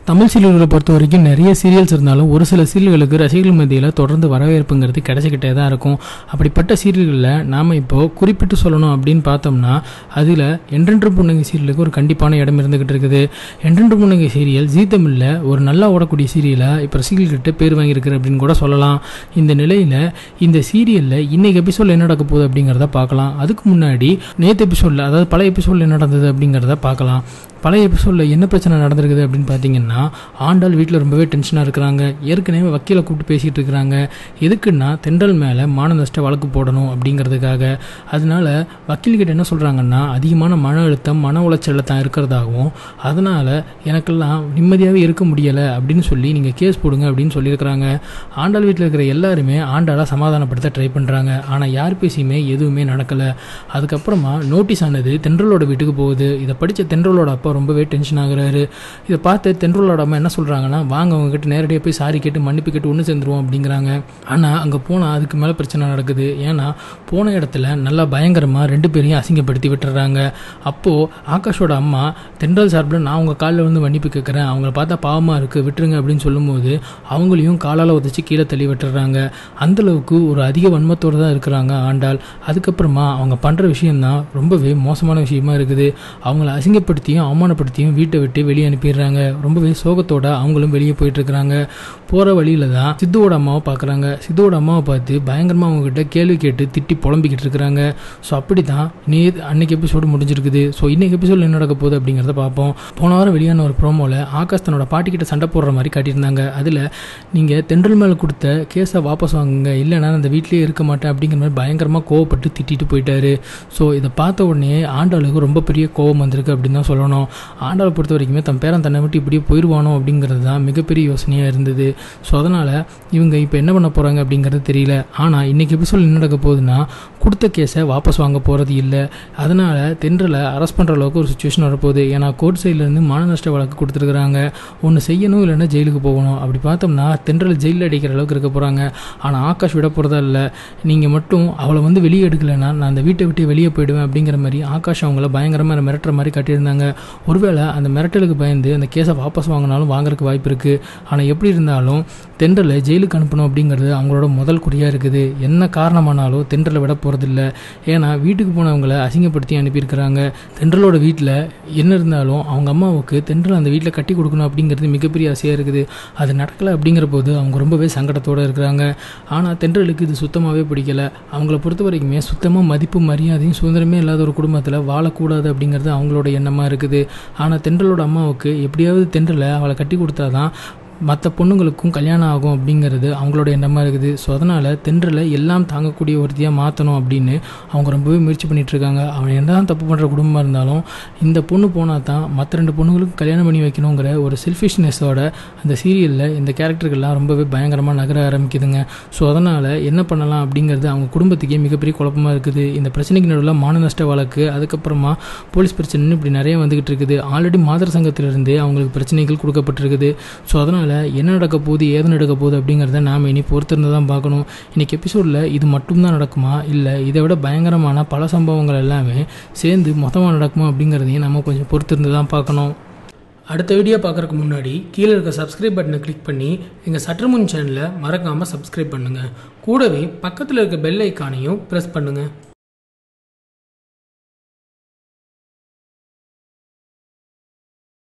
தமிழ் சீரியல்களை பொறுத்த வரைக்கும் நிறைய சீரியல்ஸ் இருந்தாலும் ஒரு சில சீரியல்களுக்கு ரசிகர்கள் மத்தியில் தொடர்ந்து வரவேற்புங்கிறது கிடைச்சிக்கிட்டே தான் இருக்கும். அப்படிப்பட்ட சீரியல்களில் நாம் இப்போது குறிப்பிட்டு சொல்லணும் அப்படின்னு பார்த்தோம்னா அதில் என்றென்று புன்னகை சீரியலுக்கு ஒரு கண்டிப்பான இடம் இருந்துகிட்டு இருக்குது. என்றென்று புன்னகை சீரியல் ஜீ தமிழில் ஒரு நல்லா ஓடக்கூடிய சீரியலாக இப்போ ரசிகர்கள்கிட்ட பேர் வாங்கியிருக்கு அப்படின்னு கூட சொல்லலாம். இந்த நிலையில் இந்த சீரியலில் இன்னைக்கு எபிசோடில் என்ன நடக்க போகுது அப்படிங்கிறத பார்க்கலாம். அதுக்கு முன்னாடி நேற்று எபிசோடில், அதாவது பல எபிசோடில் என்ன நடந்தது அப்படிங்கிறத பார்க்கலாம். பழைய எபிசோடில் என்ன பிரச்சனை நடந்திருக்குது அப்படின்னு பார்த்தீங்கன்னா, ஆண்டாள் வீட்டில் ரொம்பவே டென்ஷனாக இருக்கிறாங்க. ஏற்கனவே வக்கீலை கூப்பிட்டு பேசிகிட்டு இருக்கிறாங்க. எதுக்குன்னா தென்றல் மேலே மான நஷ்ட வழக்கு போடணும் அப்படிங்கிறதுக்காக. அதனால வக்கீல்கிட்ட என்ன சொல்கிறாங்கன்னா, அதிகமான மன அழுத்தம் மன உளைச்சலில் தான் இருக்கிறதாகவும், அதனால் எனக்கெல்லாம் நிம்மதியாகவே இருக்க முடியலை அப்படின்னு சொல்லி நீங்கள் கேஸ் போடுங்க அப்படின்னு சொல்லியிருக்கிறாங்க. ஆண்டாள் வீட்டில் இருக்கிற எல்லாருமே ஆண்டாளை சமாதானப்படுத்த ட்ரை பண்ணுறாங்க. ஆனால் யார் பேசியுமே எதுவுமே நடக்கலை. அதுக்கப்புறமா நோட்டீஸ் ஆனது தென்றலோட வீட்டுக்கு போகுது. இதை படித்த தென்றலோட அப்பா ரொம்பவே டென்ஷன் ஆகுறாரு. இதை பார்த்து தென்றலோட அம்மா என்ன சொல்கிறாங்கன்னா, வாங்க அவங்ககிட்ட நேரடியாக போய் சாரி கேட்டு மன்னிப்பு கேட்டு ஒன்று சேர்ந்துருவோம் அப்படிங்கிறாங்க. ஆனால் அங்கே போனால் அதுக்கு மேலே பிரச்சனை நடக்குது. ஏன்னா போன இடத்துல நல்லா பயங்கரமாக 2 பேரையும் அசிங்கப்படுத்தி விட்டுறாங்க. அப்போது ஆகாஷோட அம்மா தென்றல் சார்பில் நான் உங்கள் காலில் வந்து மன்னிப்பு கேட்குறேன், அவங்கள பார்த்தா பாவமாக இருக்குது விட்டுருங்க அப்படின்னு சொல்லும்போது அவங்களையும் காலால் உதச்சி கீழே தள்ளி விட்டுறாங்க. அந்தளவுக்கு ஒரு அதிக வன்மத்தோடு தான் இருக்கிறாங்க ஆண்டாள். அதுக்கப்புறமா அவங்க பண்ணுற விஷயம்தான் ரொம்பவே மோசமான விஷயமா இருக்குது. அவங்கள அசிங்கப்படுத்தியும் அவமானப்படுத்தியும் வீட்டை விட்டு வெளியே அனுப்பிடுறாங்க. ரொம்பவே சோகத்தோட அவங்களும் வெளியே போயிட்டு இருக்கிறாங்க. போகிற வழியில தான் சித்துவோட அம்மாவை பார்க்குறாங்க. சித்துவோட அம்மாவை பார்த்து பயங்கரமாக அவங்ககிட்ட கேள்வி கேட்டு திட்டி புலம்பிக்கிட்டு இருக்கிறாங்க. ஸோ அப்படி தான் அன்னைக்கு எபிசோடு முடிஞ்சிருக்குது. ஸோ இன்னைக்கு எபிசோடில் என்ன நடக்க போகுது அப்படிங்கிறத பார்ப்போம். போன வாரம் வெளியான ஒரு ப்ரோமோவில் ஆகாஷ் தன்னோட பாட்டிக்கிட்ட சண்டை போடுற மாதிரி காட்டியிருந்தாங்க. அதில் நீங்கள் தென்றல் மேலே கொடுத்த கேஸை வாபஸ் வாங்குங்க, இல்லைனா அந்த வீட்டிலேயே இருக்க மாட்டேன் அப்படிங்கிற மாதிரி பயங்கரமாக கோவப்பட்டு திட்டிட்டு போயிட்டாரு. ஸோ இதை பார்த்த உடனே ஆண்டாளுக்கு ரொம்ப பெரிய கோவம் வந்திருக்கு அப்படின்னு தான் சொல்லணும். ஆண்டாளை பொறுத்த வரைக்குமே தன் பேரன் தன்னை விட்டு இப்படியே போயிடுவானோ அப்படிங்கிறது தான் மிகப்பெரிய யோசனையாக இருந்தது. ஸோ அதனால் இவங்க இப்போ என்ன பண்ண போகிறாங்க அப்படிங்கிறது தெரியல. ஆனால் இன்றைக்கி எபிசோட் என்ன நடக்க போகுதுன்னா, கொடுத்த கேஸை வாபஸ் வாங்க போகிறது இல்லை. அதனால் தென்றலை அரெஸ்ட் பண்ணுற அளவுக்கு ஒரு சுச்சுவேஷன் வரப்போகுது. ஏன்னா கோர்ட் சைட்லேருந்து மான நஷ்ட வழக்கு கொடுத்துருக்குறாங்க. ஒன்று செய்யணும் இல்லைன்னா ஜெயிலுக்கு போகணும். அப்படி பார்த்தோம்னா தென்றலை ஜெயிலில் அடிக்கிற அளவுக்கு இருக்க போகிறாங்க. ஆனால் ஆகாஷ் விட போகிறதா இல்லை. நீங்கள் மட்டும் அவளை வந்து வெளியே எடுக்கலைன்னா நான் அந்த வீட்டை விட்டு வெளியே போயிடுவேன் அப்படிங்கிற மாதிரி ஆகாஷ் அவங்கள பயங்கரமாக மிரட்டுற மாதிரி காட்டியிருந்தாங்க. ஒருவேளை அந்த மிரட்டலுக்கு பயந்து அந்த கேஸை வாபஸ் வாங்கினாலும் வாங்குறதுக்கு வாய்ப்பு இருக்குது. ஆனால் எப்படி இருந்தாலும் தென்றலை ஜெயிலுக்கு அனுப்பணும் அப்படிங்கிறது அவங்களோட முதல் குறியாக இருக்குது. என்ன காரணமானாலும் தென்றலை விட போகிறதில்ல. ஏன்னா வீட்டுக்கு போனவங்களை அசிங்கப்படுத்தி அனுப்பியிருக்கிறாங்க. தென்றலோட வீட்டில் என்ன இருந்தாலும் அவங்க அம்மாவுக்கு தென்றல் அந்த வீட்டில் கட்டி கொடுக்கணும் அப்படிங்கிறது மிகப்பெரிய ஆசையாக இருக்குது. அது நடக்கலை அப்படிங்கிற போது அவங்க ரொம்பவே சங்கடத்தோடு இருக்கிறாங்க. ஆனால் தென்றலுக்கு இது சுத்தமாகவே பிடிக்கலை. அவங்கள பொறுத்த வரைக்குமே சுத்தமாக மதிப்பு மரியாதையும் சுதந்திரமே இல்லாத ஒரு குடும்பத்தில் வாழக்கூடாது அப்படிங்கிறது அவங்களோட எண்ணமாக இருக்குது. ஆனால் தென்றலோட அம்மாவுக்கு எப்படியாவது தென்றலை அவளை கட்டி கொடுத்தா தான் மற்ற பொண்ணுங்களுக்கும் கல்யாணம் ஆகும் அப்படிங்கிறது அவங்களோட எண்ணமாக இருக்குது. ஸோ அதனால் தென்றலை எல்லாம் தாங்கக்கூடிய ஒருத்தியாக மாற்றணும் அப்படின்னு அவங்க ரொம்பவே முயற்சி பண்ணிகிட்ருக்காங்க. அவன் என்ன தான் தப்பு பண்ணுற குடும்பமாக இருந்தாலும் இந்த பொண்ணு போனால் தான் மற்ற 2 பொண்ணுங்களுக்கும் கல்யாணம் பண்ணி வைக்கணுங்கிற ஒரு செல்ஃபிஷ்னஸோட அந்த சீரியலில் இந்த கேரக்டர்கள்லாம் ரொம்பவே பயங்கரமாக நகர ஆரம்பிக்குதுங்க. ஸோ அதனால் என்ன பண்ணலாம் அப்படிங்கிறது அவங்க குடும்பத்துக்கே மிகப்பெரிய குழப்பமாக இருக்குது. இந்த பிரச்சனைக்கு நடுவில் மான நஷ்ட வழக்கு, அதுக்கப்புறமா போலீஸ் பிரச்சனைன்னு இப்படி நிறைய வந்துக்கிட்டு இருக்குது. ஆல்ரெடி மாதர் சங்கத்திலிருந்தே அவங்களுக்கு பிரச்சனைகள் கொடுக்கப்பட்டிருக்குது. ஸோ அதனால் என்ன நடக்க போகுது ஏது நடக்க போகுது அப்படிங்கிறத நாம் இனி பொறுத்திருந்து தான் பார்க்கணும். இன்றைக்கி எபிசோடில் இது மட்டும்தான் நடக்குமா, இல்லை இதை விட பயங்கரமான பல சம்பவங்கள் எல்லாமே சேர்ந்து மொத்தமாக நடக்குமா அப்படிங்கிறதையும் நம்ம கொஞ்சம் பொறுத்திருந்து தான் பார்க்கணும். அடுத்த வீடியோ பார்க்குறதுக்கு முன்னாடி கீழே இருக்க சப்ஸ்கிரைப் பட்டனை கிளிக் பண்ணி எங்கள் சற்றுமுன் சேனலை மறக்காமல் சப்ஸ்கிரைப் பண்ணுங்கள். கூடவே பக்கத்தில் இருக்க பெல் ஐக்கானையும் ப்ரெஸ் பண்ணுங்கள்.